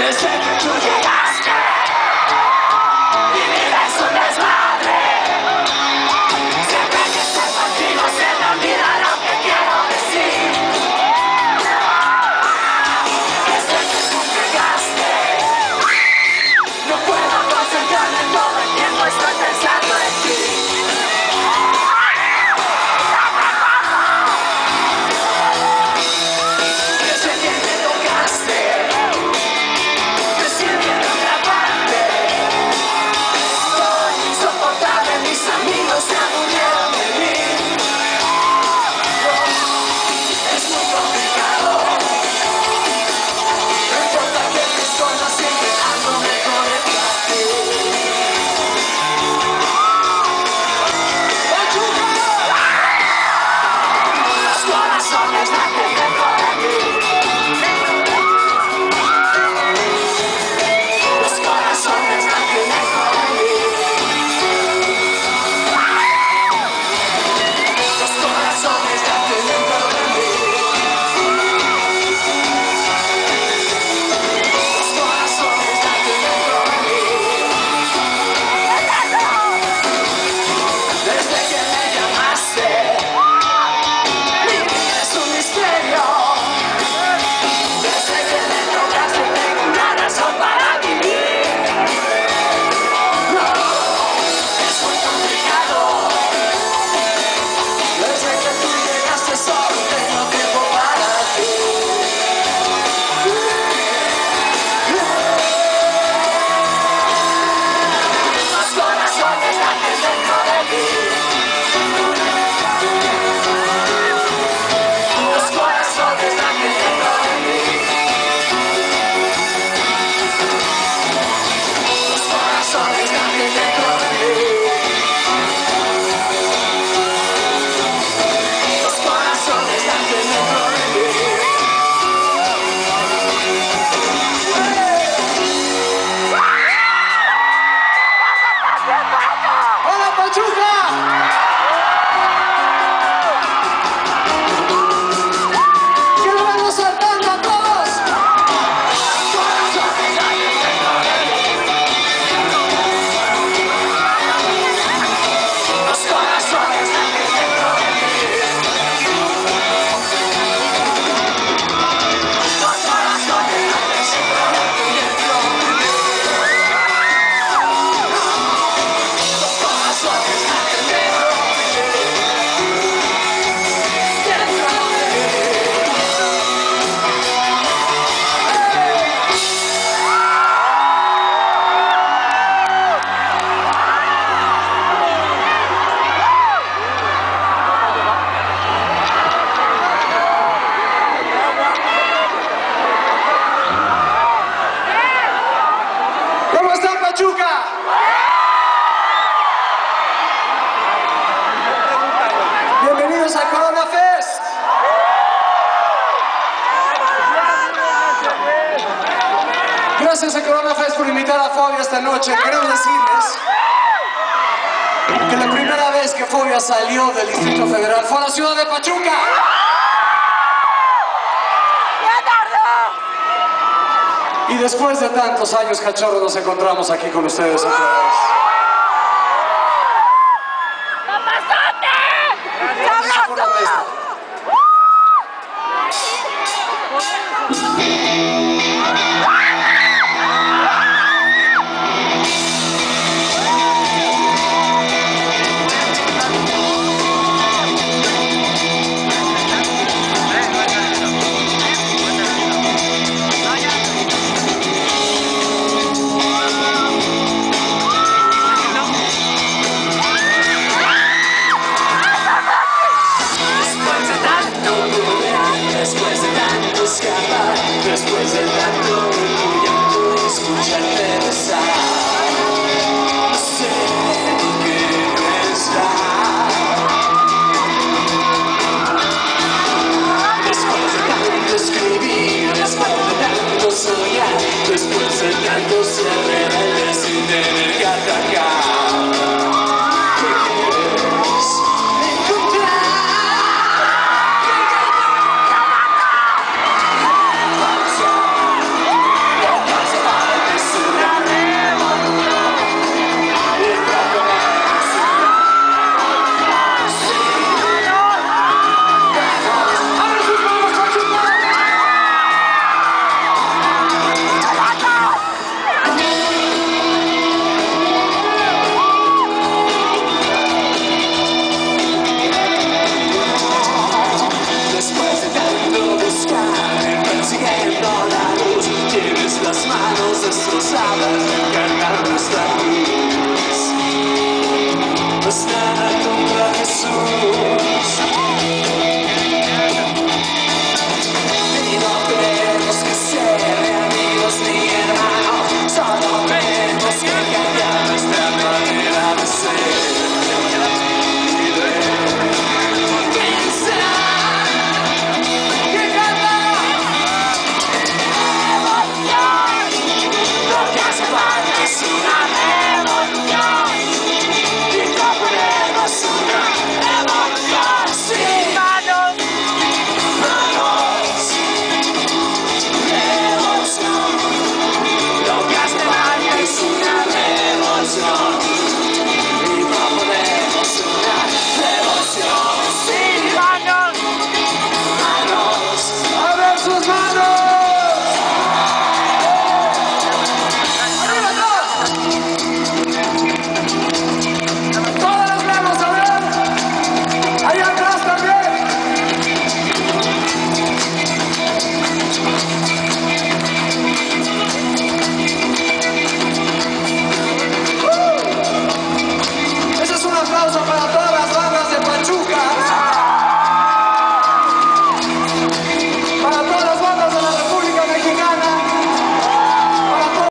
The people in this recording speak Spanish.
Desde que tú llegaste, mi vida es un desmadre. Siempre que estoy contigo se me olvida lo que quiero decir. Desde que tú llegaste, no puedo concentrarme todo el tiempo, estoy pensando en ti. Desde que me tocaste, me siento en otra parte. Estoy insoportable, mis amigos se aburrieron de mí. Es muy complicado. No importa que te escondas, siempre algo me conecta a ti. Los corazones laten dentro de mí. Los corazones laten dentro de mí. Los corazones laten dentro de mí. Los corazones laten dentro de mí. Desde que me llamaste, mi vida es un misterio. Desde que me tocaste tengo una razón para vivir. No, es muy complicado. Desde que tú llegaste solo tengo tiempo para ti. Los corazones laten dentro de mí. Los corazones laten dentro de mí. Los corazones laten dentro de mí. Los corazones laten dentro de mí. ¡Hola, Pachuca! ¡Que lo vamos saltando a todos! Los corazones laten dentro de mí. Los corazones laten dentro de mí. Los corazones laten dentro de mí. Los corazones laten dentro de mí. Dentro de mí. ¿Cómo están, Pachuca? Bienvenidos al Corona Fest. Gracias a Corona Fest por invitar a Fobia esta noche. Queremos decirles que la primera vez que Fobia salió del Distrito Federal fue a la ciudad de Pachuca. Y después de tantos años, cachorros, nos encontramos aquí con ustedes otra vez. Gracias por la fiesta. destrozadas, cargando hasta aquí.